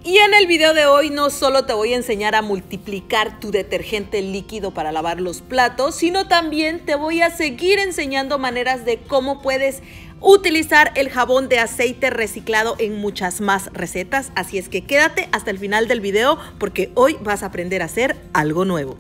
Y en el video de hoy no solo te voy a enseñar a multiplicar tu detergente líquido para lavar los platos, sino también te voy a seguir enseñando maneras de cómo puedes utilizar el jabón de aceite reciclado en muchas más recetas. Así es que quédate hasta el final del video porque hoy vas a aprender a hacer algo nuevo.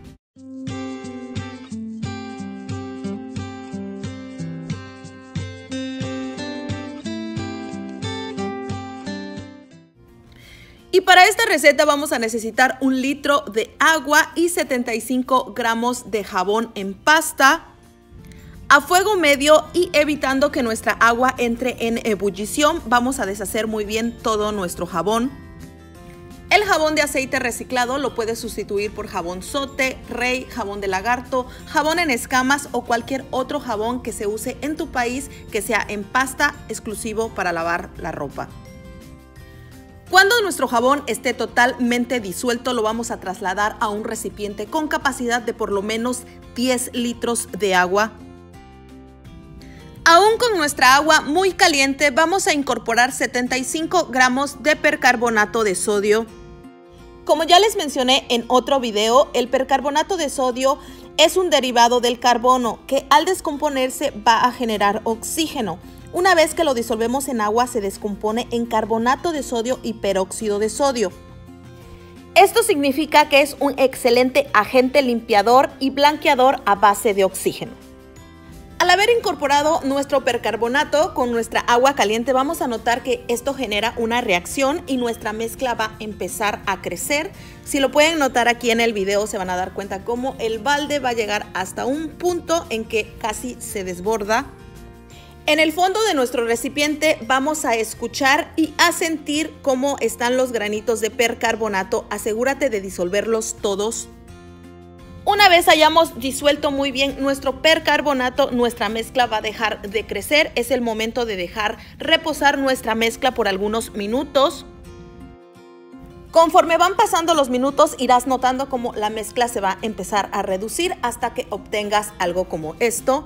Y para esta receta vamos a necesitar 1 litro de agua y 75 gramos de jabón en pasta a fuego medio y evitando que nuestra agua entre en ebullición. Vamos a deshacer muy bien todo nuestro jabón. El jabón de aceite reciclado lo puedes sustituir por jabón Sote, Rey, jabón de lagarto, jabón en escamas o cualquier otro jabón que se use en tu país que sea en pasta exclusivo para lavar la ropa. Cuando nuestro jabón esté totalmente disuelto, lo vamos a trasladar a un recipiente con capacidad de por lo menos 10 litros de agua. Aún con nuestra agua muy caliente, vamos a incorporar 75 gramos de percarbonato de sodio. Como ya les mencioné en otro video, el percarbonato de sodio es un derivado del carbono que al descomponerse va a generar oxígeno. Una vez que lo disolvemos en agua, se descompone en carbonato de sodio y peróxido de sodio. Esto significa que es un excelente agente limpiador y blanqueador a base de oxígeno. Al haber incorporado nuestro percarbonato con nuestra agua caliente, vamos a notar que esto genera una reacción y nuestra mezcla va a empezar a crecer. Si lo pueden notar aquí en el video, se van a dar cuenta cómo el balde va a llegar hasta un punto en que casi se desborda. En el fondo de nuestro recipiente vamos a escuchar y a sentir cómo están los granitos de percarbonato. Asegúrate de disolverlos todos. Una vez hayamos disuelto muy bien nuestro percarbonato, nuestra mezcla va a dejar de crecer. Es el momento de dejar reposar nuestra mezcla por algunos minutos. Conforme van pasando los minutos, irás notando cómo la mezcla se va a empezar a reducir hasta que obtengas algo como esto.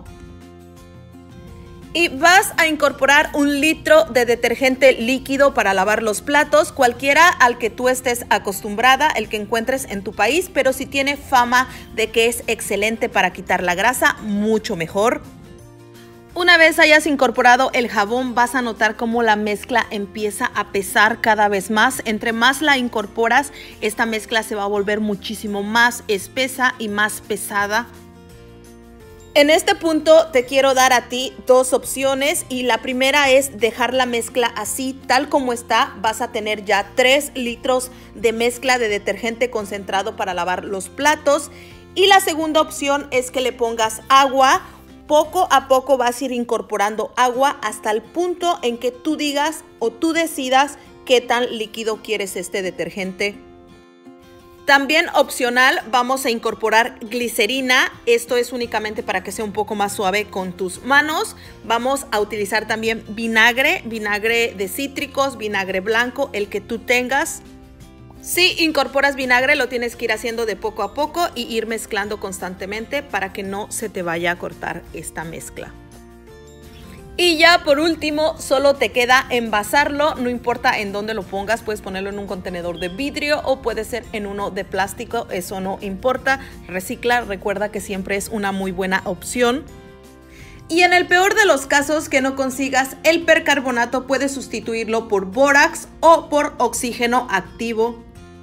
Y vas a incorporar 1 litro de detergente líquido para lavar los platos, cualquiera al que tú estés acostumbrada, el que encuentres en tu país, pero si tiene fama de que es excelente para quitar la grasa, mucho mejor. Una vez hayas incorporado el jabón, vas a notar cómo la mezcla empieza a pesar cada vez más. Entre más la incorporas, esta mezcla se va a volver muchísimo más espesa y más pesada. En este punto te quiero dar a ti 2 opciones y la primera es dejar la mezcla así tal como está. Vas a tener ya 3 litros de mezcla de detergente concentrado para lavar los platos. Y la segunda opción es que le pongas agua. Poco a poco vas a ir incorporando agua hasta el punto en que tú digas o tú decidas qué tan líquido quieres este detergente. También opcional, vamos a incorporar glicerina. Esto es únicamente para que sea un poco más suave con tus manos. Vamos a utilizar también vinagre de cítricos, vinagre blanco, el que tú tengas. Si incorporas vinagre, lo tienes que ir haciendo de poco a poco y ir mezclando constantemente para que no se te vaya a cortar esta mezcla. Y ya por último, solo te queda envasarlo, no importa en dónde lo pongas, puedes ponerlo en un contenedor de vidrio o puede ser en uno de plástico, eso no importa. Recicla, recuerda que siempre es una muy buena opción. Y en el peor de los casos que no consigas el percarbonato, puedes sustituirlo por bórax o por oxígeno activo.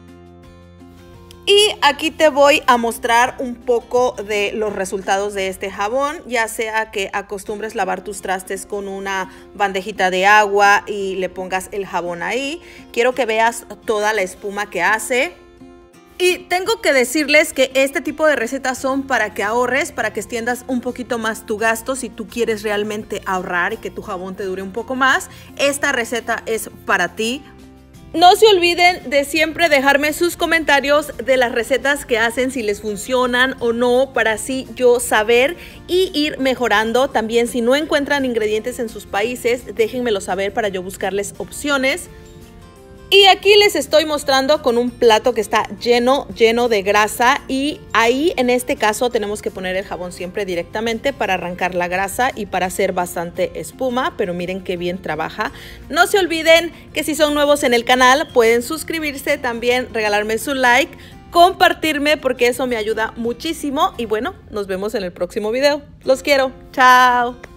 Y aquí te voy a mostrar un poco de los resultados de este jabón, ya sea que acostumbres lavar tus trastes con una bandejita de agua y le pongas el jabón ahí. Quiero que veas toda la espuma que hace. Y tengo que decirles que este tipo de recetas son para que ahorres, para que extiendas un poquito más tu gasto si tú quieres realmente ahorrar y que tu jabón te dure un poco más. Esta receta es para ti. No se olviden de siempre dejarme sus comentarios de las recetas que hacen, si les funcionan o no, para así yo saber y ir mejorando. También si no encuentran ingredientes en sus países, déjenmelo saber para yo buscarles opciones. Y aquí les estoy mostrando con un plato que está lleno de grasa, y ahí en este caso tenemos que poner el jabón siempre directamente para arrancar la grasa y para hacer bastante espuma, pero miren qué bien trabaja. No se olviden que si son nuevos en el canal pueden suscribirse, también regalarme su like, compartirme porque eso me ayuda muchísimo y bueno, nos vemos en el próximo video. Los quiero, chao.